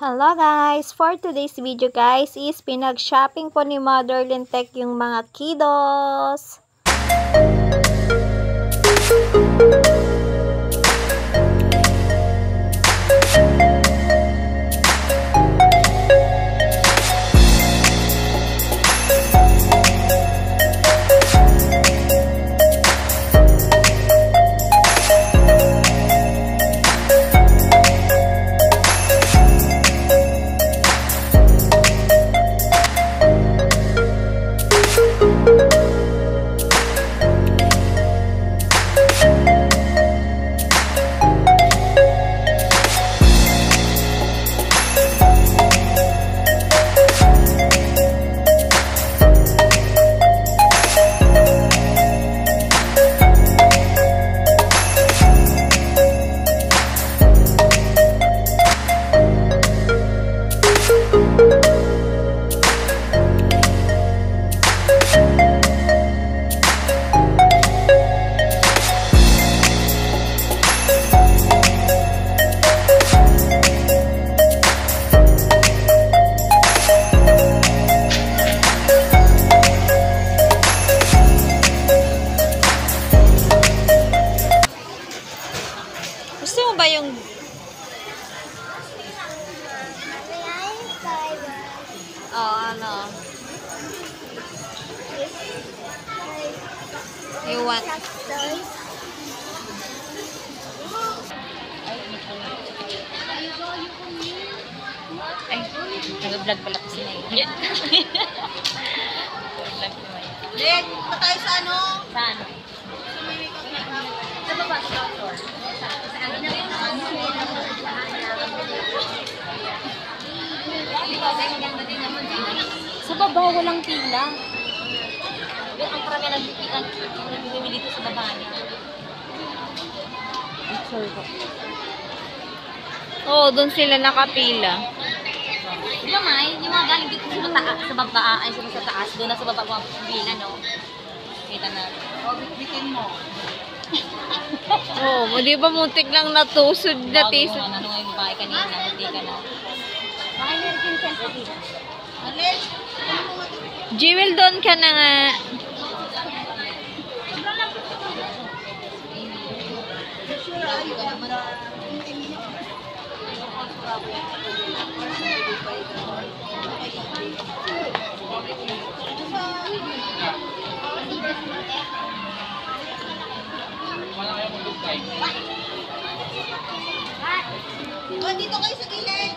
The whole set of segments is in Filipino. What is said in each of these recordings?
Hello guys! For today's video guys is pinag-shopping po ni Mother Lintek yung mga kiddos. Gusto mo ba yung ano? You want? Ay, nag-vlog pala kasi na yun. Dek, pa tayo sa ano? Saan? Sa baba, sa doctor. Sa baba, walang pila. Ang karamihan ng dito sa baba niya. Sorry po. Oo, doon sila nakapila. Di ba, May? Yung mga galing dito sa taas, sa baba, ay sa taas, doon na sa baba mga pila, no? Kita natin. O, bitin mo. Oo, di ba muntik lang natusod na tisod? Ano nga yung babae kanina, hindi ka na. Baka yung Vincent po dito. Alin? Jewel, doon ka na nga. O, dito kayo sa gilid.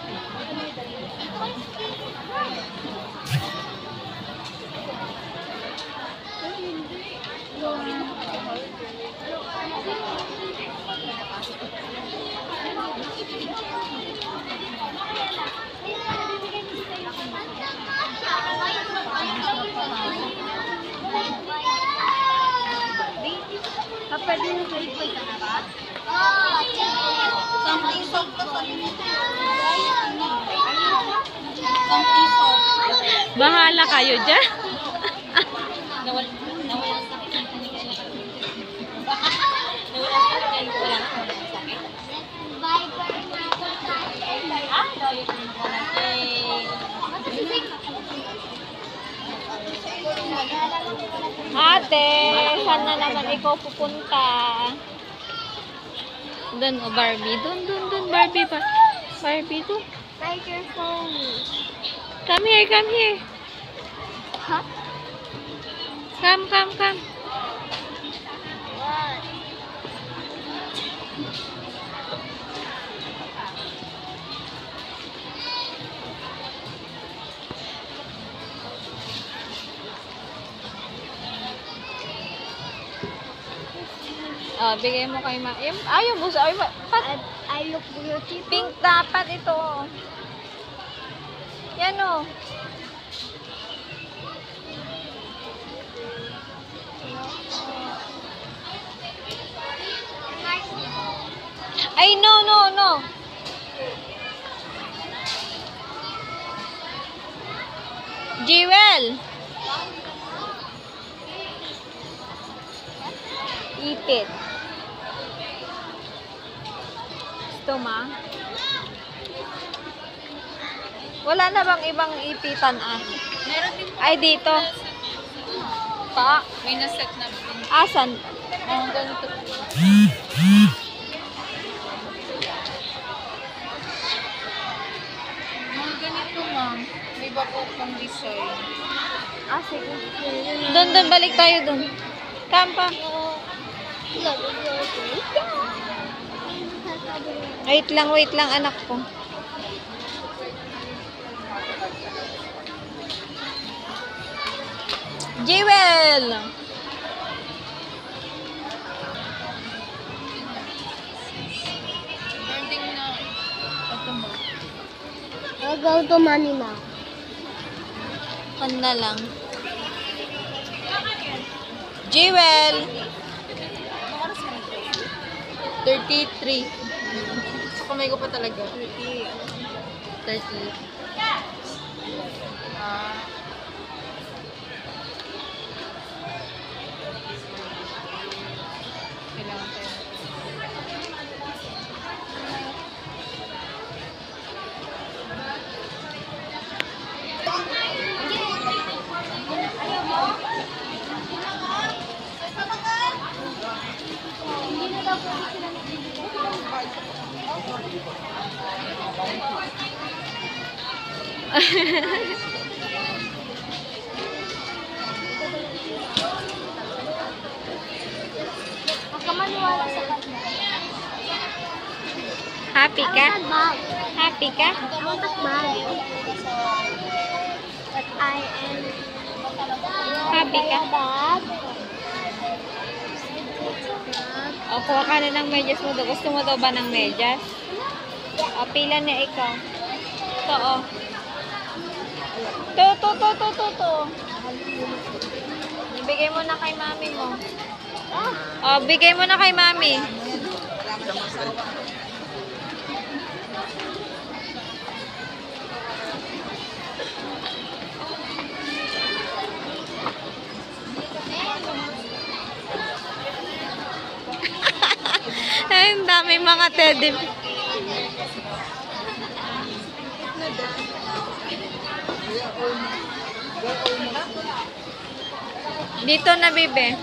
Pwede yung sa na ba? Something soft to sa Something soft. Bahala kayo dyan. Nawala ang sakit ng kanila. Nawala ang sakit. Wala na ang sakit. Ah, no, you can go na. Ate, saan na naman ikaw pupunta? Doon, o Barbie. Doon, Barbie pa. Barbie, doon. Take your phone. Come here. Huh? Come. What? Bigay mo kay Ma. Ayaw mo. I look beautiful. Pink dapat ito. Yan o. Ay, no. Jewel. Ipit. Gusto ma? Wala na bang ibang ipitan Meron din po. Ay, dito. Pa? May naset na din. Asan? Oh, ganito. Mga ganito, ma'am. May iba po pang design. Sige. Doon, balik tayo doon. Kampa. Wait lang, anak ko. Jewel! Branding na. Ito mo. I'll go to Money now. Kan na lang. Jewel! 33. Sa kamay ko pa talaga. 30. Ah. Kailangan tayo. Huwag ka maniwala sa kanya. Happy ka? Bag. Happy ka? I want that bag. But I am... Happy ka? Bag. O, kuha ka na ng medyas mo. Gusto mo daw ba ng medyas? O, pila na ikaw. Ito, o. To. Ibigay mo na kay mami mo. O, bigay mo na kay mami. Ay, ang dami mga teddy. Dito na, bibe.